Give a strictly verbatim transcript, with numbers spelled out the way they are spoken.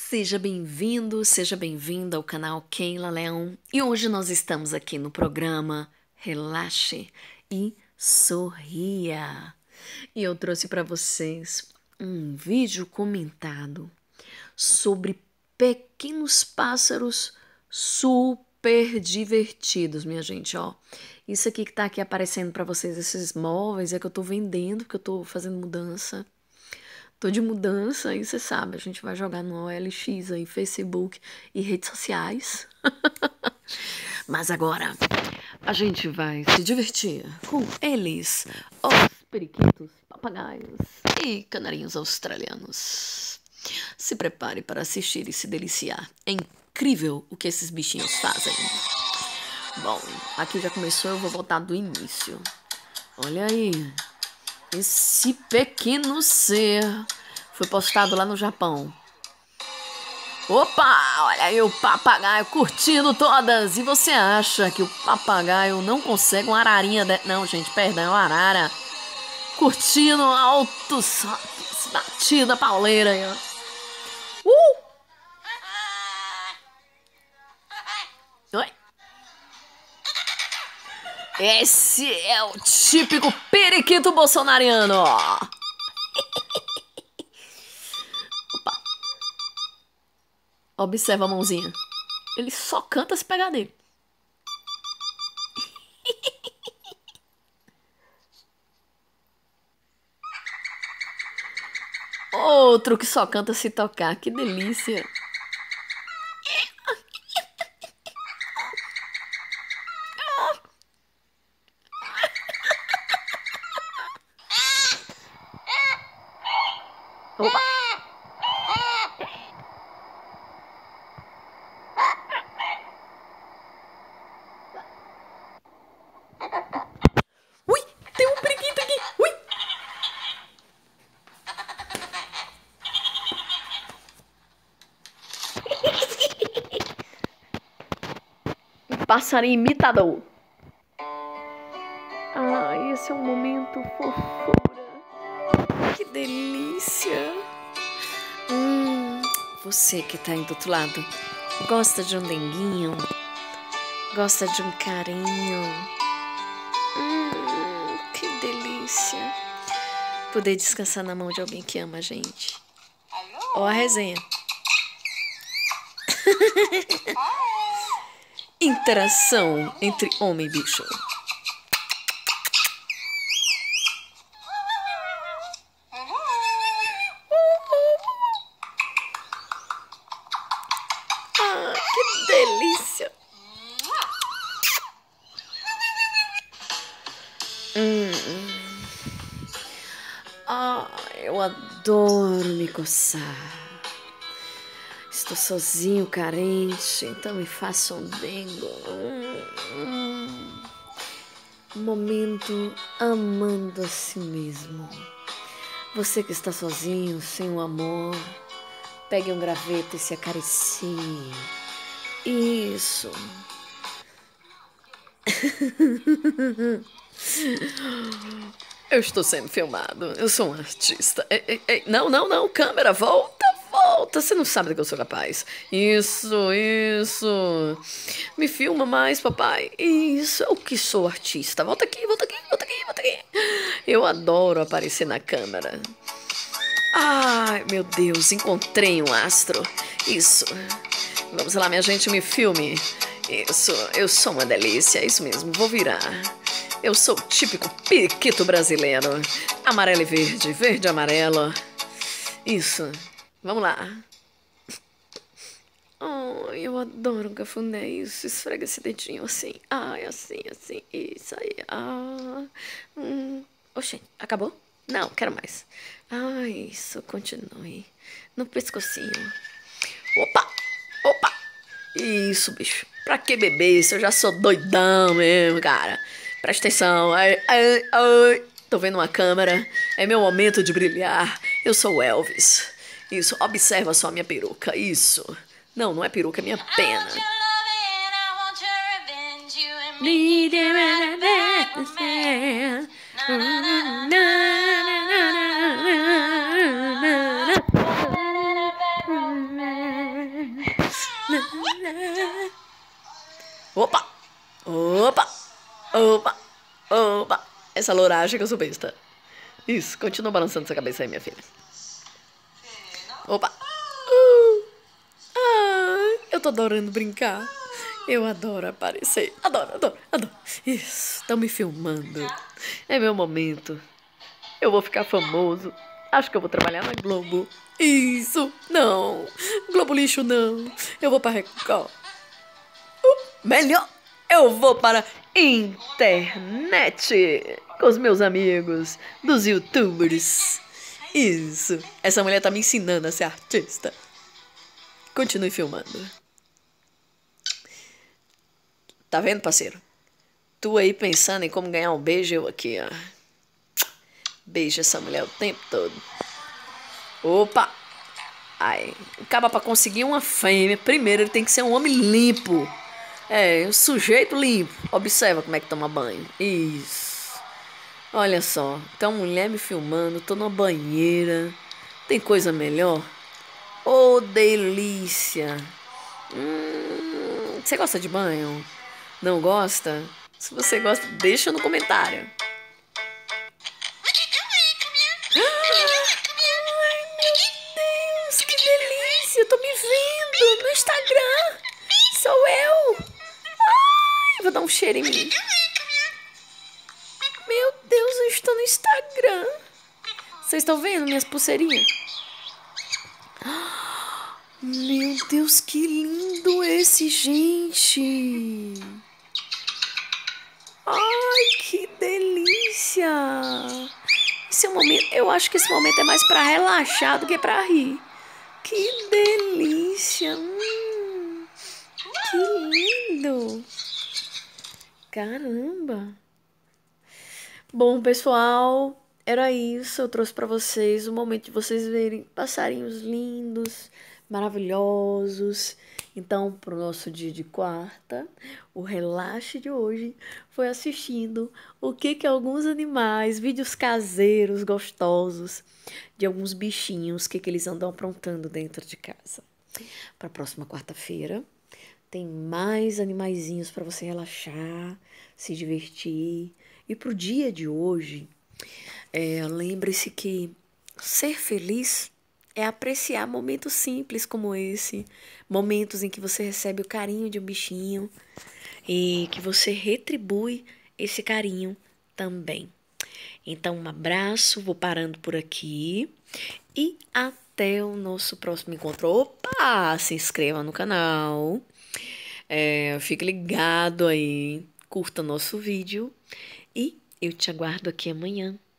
Seja bem-vindo, seja bem-vinda ao canal Keila Leão. E hoje nós estamos aqui no programa Relaxe e Sorria. E eu trouxe para vocês um vídeo comentado sobre pequenos pássaros super divertidos, minha gente, ó. Isso aqui que tá aqui aparecendo para vocês, esses móveis, é que eu tô vendendo, que eu tô fazendo mudança. Tô de mudança, aí você sabe, a gente vai jogar no O L X aí, Facebook e redes sociais. Mas agora a gente vai se divertir com eles, os periquitos, papagaios e canarinhos australianos. Se prepare para assistir e se deliciar. É incrível o que esses bichinhos fazem. Bom, aqui já começou, eu vou voltar do início. Olha aí. Esse pequeno ser foi postado lá no Japão. Opa, olha aí o papagaio curtindo todas. E você acha que o papagaio não consegue uma ararinha de... Não, gente, perdão, é uma arara. Curtindo altos, altos batida pauleira aí, ó. Uh! Oi? Esse é o típico periquito bolsonariano, ó. Opa. Observa a mãozinha. Ele só canta se pegar nele. Outro que só canta se tocar. Que delícia. Opa. Ui, tem um periquito aqui. Ui. Um passarinho imitador. Ah, esse é um momento fofura. Que delícia. Hum, você que tá aí do outro lado, gosta de um denguinho? Gosta de um carinho? Hum, que delícia. Poder descansar na mão de alguém que ama a gente. Ó a resenha. Interação entre homem e bicho. Ah, que delícia. Hum. Ah, eu adoro me coçar. Estou sozinho, carente, então me faça um dengo. Hum, hum. Momento amando a si mesmo. Você que está sozinho, sem o amor, pegue um graveto e se acaricie. Isso. Eu estou sendo filmado. Eu sou um artista. Ei, ei, ei. Não, não, não. Câmera, volta, volta. Você não sabe do que eu sou capaz. Isso, isso. Me filma mais, papai. Isso, eu que sou artista. Volta aqui, volta aqui, volta aqui, volta aqui. Eu adoro aparecer na câmera. Ai, meu Deus, encontrei um astro. Isso. Vamos lá, minha gente, me filme. Isso, eu sou uma delícia, é isso mesmo, vou virar. Eu sou o típico periquito brasileiro. Amarelo e verde, verde e amarelo. Isso, vamos lá. Oh, eu adoro um cafuné, isso, esfrega esse dedinho assim. Ai, assim, assim, isso aí. Ah, hum. Oxê, acabou? Não, quero mais. Ai, isso, continue. No pescocinho. Opa, opa. Isso, bicho. Pra que beber isso? Eu já sou doidão mesmo, cara. Presta atenção. Ai, ai, ai. Tô vendo uma câmera. É meu momento de brilhar. Eu sou o Elvis. Isso, observa só a minha peruca. Isso. Não, não é peruca, é minha pena. Essa loura acha que eu sou besta. Isso, continua balançando sua cabeça aí, minha filha. Opa. Uh. Ah, eu tô adorando brincar. Eu adoro aparecer. Adoro, adoro, adoro. Isso, estão me filmando. É meu momento. Eu vou ficar famoso. Acho que eu vou trabalhar na Globo. Isso, não. Globo lixo, não. Eu vou para Record. Uh, melhor, eu vou para internet com os meus amigos dos YouTubers. Isso. Essa mulher tá me ensinando a ser artista. Continue filmando. Tá vendo, parceiro? Tu aí pensando em como ganhar um beijo, eu aqui, ó. Beijo essa mulher o tempo todo. Opa! Ai, acaba pra conseguir uma fêmea. Primeiro ele tem que ser um homem limpo. É, um sujeito limpo. Observa como é que toma banho. Isso. Olha só. Então, mulher me filmando. Tô numa banheira. Tem coisa melhor? Oh, delícia. Hum, você gosta de banho? Não gosta? Se você gosta, deixa no comentário. Eu tô me vendo no Instagram. Sou eu. Ai, vou dar um cheiro em mim. Meu Deus, eu estou no Instagram. Vocês estão vendo minhas pulseirinhas? Meu Deus, que lindo esse, gente. Ai, que delícia. Esse é um momento, eu acho que esse momento é mais pra relaxar do que pra rir. Que delícia! Hum, que lindo! Caramba! Bom, pessoal, era isso. Eu trouxe para vocês o momento de vocês verem passarinhos lindos, maravilhosos. Então, pro nosso dia de quarta, o relaxe de hoje foi assistindo o que que alguns animais, vídeos caseiros gostosos de alguns bichinhos, o que que eles andam aprontando dentro de casa. Para a próxima quarta-feira, tem mais animaizinhos para você relaxar, se divertir. E pro dia de hoje, é, lembre-se que ser feliz é apreciar momentos simples como esse, momentos em que você recebe o carinho de um bichinho e que você retribui esse carinho também. Então, um abraço, vou parando por aqui e até o nosso próximo encontro. Opa, se inscreva no canal, é, fique ligado aí, curta nosso vídeo e eu te aguardo aqui amanhã.